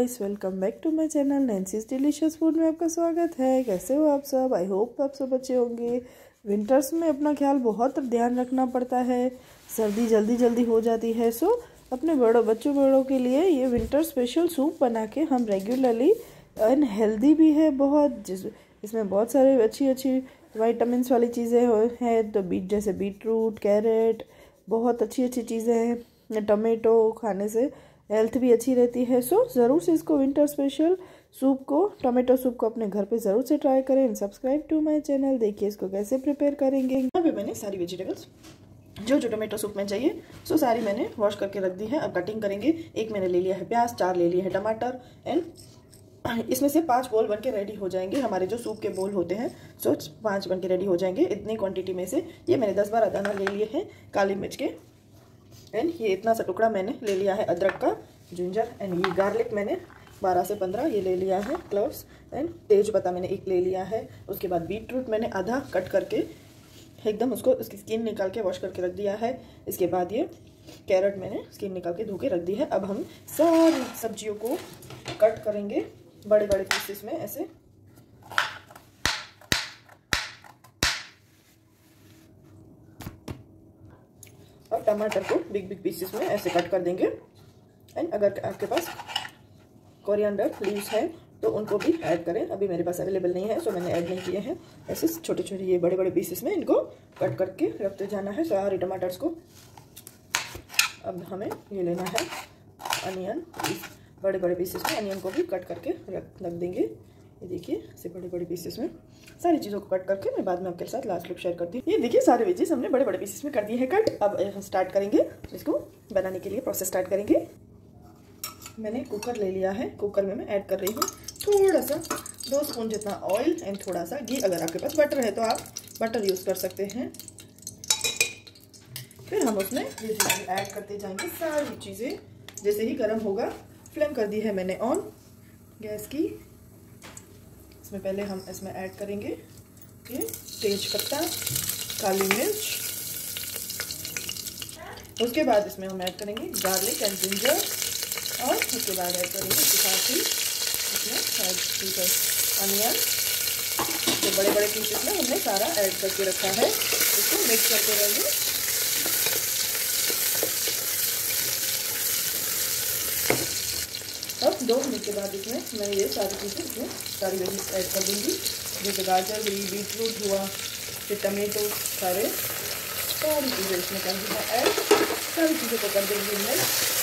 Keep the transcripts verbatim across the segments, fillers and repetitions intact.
Guys, welcome back to my channel Nancy's delicious food में आपका स्वागत है। कैसे हो आप सब? आई होप आप सब अच्छे होंगे। विंटर्स में अपना ख्याल बहुत ध्यान रखना पड़ता है, सर्दी जल्दी जल्दी हो जाती है। सो अपने बड़ों बच्चों बड़ों के लिए ये विंटर स्पेशल सूप बना के हम रेगुलरली एंड हेल्दी भी है बहुत, जिस इसमें बहुत सारे अच्छी अच्छी वाइटामिन वाली चीज़ें हैं। तो बीट जैसे बीट रूट, कैरेट, बहुत अच्छी अच्छी चीज़ें हैं। टमेटो खाने से हेल्थ भी अच्छी रहती है। सो ज़रूर से इसको विंटर स्पेशल सूप को, टमाटो सूप को अपने घर पे ज़रूर से ट्राई करें and subscribe to my channel. देखिए इसको कैसे प्रिपेयर करेंगे। यहाँ पे मैंने सारी वेजिटेबल्स जो जो टमाटो सूप में चाहिए सो सारी मैंने वॉश करके रख दी है। अब कटिंग करेंगे। एक मैंने ले लिया है प्याज, चार ले लिए है टमाटर एंड इसमें से पांच बोल बन के रेडी हो जाएंगे। हमारे जो सूप के बोल होते हैं सो पांच बन के रेडी हो जाएंगे इतनी क्वांटिटी में से। ये मैंने दस बारह दाना ले लिए हैं काली मिर्च के एंड ये इतना सा टुकड़ा मैंने ले लिया है अदरक का, जिंजर एंड ये गार्लिक मैंने बारह से पंद्रह ये ले लिया है क्लोव्स एंड तेज पत्ता मैंने एक ले लिया है। उसके बाद बीट रूट मैंने आधा कट करके एकदम उसको उसकी स्किन निकाल के वॉश करके रख दिया है। इसके बाद ये कैरेट मैंने स्किन निकाल के धो के रख दी है। अब हम सारी सब्जियों को कट करेंगे बड़े बड़े पीसेस में ऐसे। और टमाटर को बिग बिग पीसेस में ऐसे कट कर देंगे एंड अगर आपके पास कोरिएंडर लीव्स है तो उनको भी ऐड करें। अभी मेरे पास अवेलेबल नहीं है सो मैंने ऐड नहीं किए हैं। ऐसे छोटे छोटे ये बड़े बड़े पीसेस में इनको कट करके रखते जाना है सारे टमाटर्स को। अब हमें ये लेना है अनियन, बड़े बड़े पीसेस में अनियन को भी कट करके रख रख देंगे। ये देखिए ऐसे बड़े बड़े पीसेस में सारी चीज़ों को कट करके मैं बाद में आपके साथ लास्ट लुक शेयर करती हूँ। ये देखिए सारे वेजीज हमने बड़े बड़े पीसेस में कर दिए हैं कट। अब हम स्टार्ट करेंगे इसको बनाने के लिए, प्रोसेस स्टार्ट करेंगे। मैंने कुकर ले लिया है। कुकर में मैं ऐड कर रही हूँ थोड़ा सा दो स्पून जितना ऑयल एंड थोड़ा सा घी। अगर आपके पास बटर है तो आप बटर यूज़ कर सकते हैं। फिर हम उसमें ऐड करते जाएंगे सारी चीज़ें। जैसे ही गर्म होगा, फ्लेम कर दी है मैंने ऑन गैस की। इसमें पहले हम इसमें ऐड करेंगे ये तेज पत्ता, काली मिर्च। उसके बाद इसमें हम ऐड करेंगे गार्लिक एंड जिंजर और उसके बाद ऐड करेंगे इसके साथ ही इसमें ऐड अनियन। तो बड़े बड़े पीसेस में हमने सारा ऐड करके रखा है। इसको मिक्स करते रहेंगे। अब दो मिनट के बाद इसमें मैं ये सारी चीज़ें इसमें सारी वेजिस ऐड कर दूँगी। जैसे गाजर हुई, बीट रूट हुआ, फिर टमेटो, सारे सारी चीज़ें इसमें कर दी है ऐड। सारी चीज़ों को कर देंगे मैं।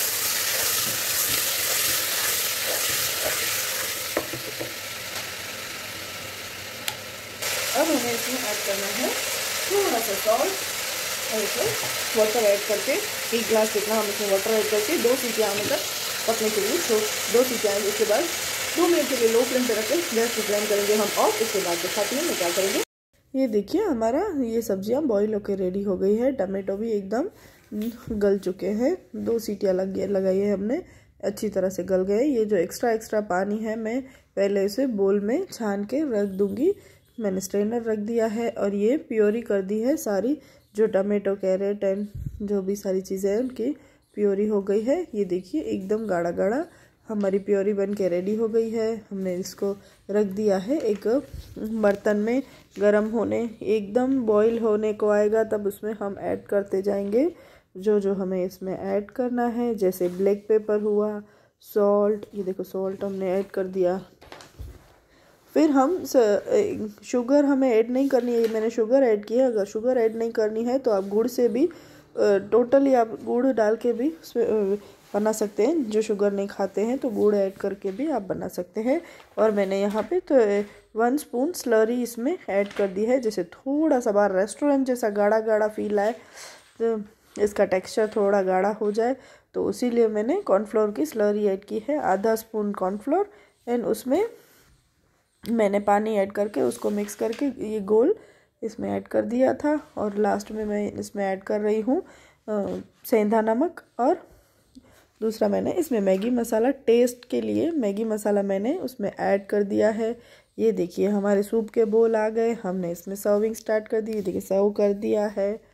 अब हमें इसमें ऐड करना है थोड़ा सा सॉल्ट और इसमें वाटर ऐड करके एक गिलास जितना हम इसमें वाटर ऐड करके दो सीटियाँ आने तक पकने के लिए तो दो सीटियाँ आएंगे। उसके बाद दो मिनट के लिए लो फ्लेम पे रखें, गैस की फ्लेम करेंगे हम ऑफ। इसके बाद दिखाते हैं मैं क्या करेंगे। ये देखिए हमारा ये सब्जियां बॉईल होकर रेडी हो गई है। टमाटो भी एकदम गल चुके हैं। दो सीटियाँ लग लगाई है हमने, अच्छी तरह से गल गए। ये जो एक्स्ट्रा एक्स्ट्रा पानी है मैं पहले इसे बोल में छान के रख दूँगी। मैंने स्ट्रेनर रख दिया है और ये प्योरी कर दी है सारी, जो टमाटो, कैरेट एंड जो भी सारी चीज़ें हैं उनकी प्योरी हो गई है। ये देखिए एकदम गाढ़ा गाढ़ा हमारी प्योरी बन के रेडी हो गई है। हमने इसको रख दिया है एक बर्तन में गरम होने, एकदम बॉईल होने को आएगा तब उसमें हम ऐड करते जाएंगे जो जो हमें इसमें ऐड करना है। जैसे ब्लैक पेपर हुआ, सॉल्ट, ये देखो सॉल्ट हमने ऐड कर दिया। फिर हम शुगर हमें ऐड नहीं करनी है, मैंने शुगर ऐड की है। अगर शुगर ऐड नहीं करनी है तो आप गुड़ से भी टोटली आप गुड़ डाल के भी उसमें बना सकते हैं। जो शुगर नहीं खाते हैं तो गुड़ ऐड करके भी आप बना सकते हैं। और मैंने यहाँ पे तो वन स्पून स्लरी इसमें ऐड कर दी है। जैसे थोड़ा सा बाहर रेस्टोरेंट जैसा गाढ़ा गाढ़ा फील आए, तो इसका टेक्सचर थोड़ा गाढ़ा हो जाए तो इसीलिए मैंने कॉर्नफ्लोर की स्लरी ऐड की है। आधा स्पून कॉर्नफ्लोर एंड उसमें मैंने पानी ऐड करके उसको मिक्स करके ये गोल इसमें ऐड कर दिया था। और लास्ट में मैं इसमें ऐड कर रही हूँ सेंधा नमक और दूसरा मैंने इसमें मैगी मसाला, टेस्ट के लिए मैगी मसाला मैंने उसमें ऐड कर दिया है। ये देखिए हमारे सूप के बोल आ गए। हमने इसमें सर्विंग स्टार्ट कर दी। देखिए सर्व कर दिया है।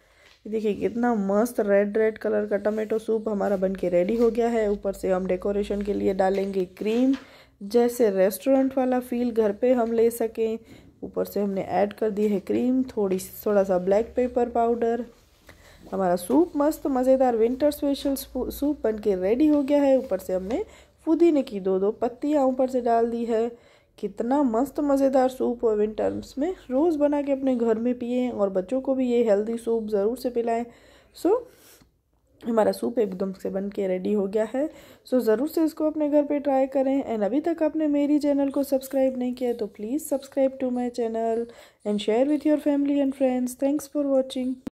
देखिए कितना मस्त रेड रेड कलर का टमाटो सूप हमारा बनके रेडी हो गया है। ऊपर से हम डेकोरेशन के लिए डालेंगे क्रीम, जैसे रेस्टोरेंट वाला फील घर पे हम ले सकें। ऊपर से हमने ऐड कर दी है क्रीम, थोड़ी थोड़ा सा ब्लैक पेपर पाउडर। हमारा सूप मस्त मज़ेदार विंटर स्पेशल सूप बनके रेडी हो गया है। ऊपर से हमने पुदीने की दो दो पत्तियाँ ऊपर से डाल दी है। कितना मस्त मज़ेदार सूप हो, विंटर्स में रोज़ बना के अपने घर में पिएं और बच्चों को भी ये हेल्दी सूप ज़रूर से पिलाएं। सो हमारा सूप एकदम से बन के रेडी हो गया है। सो ज़रूर से इसको अपने घर पे ट्राई करें। एंड अभी तक आपने मेरी चैनल को सब्सक्राइब नहीं किया तो please subscribe to my channel and share with your family and friends. Thanks for watching.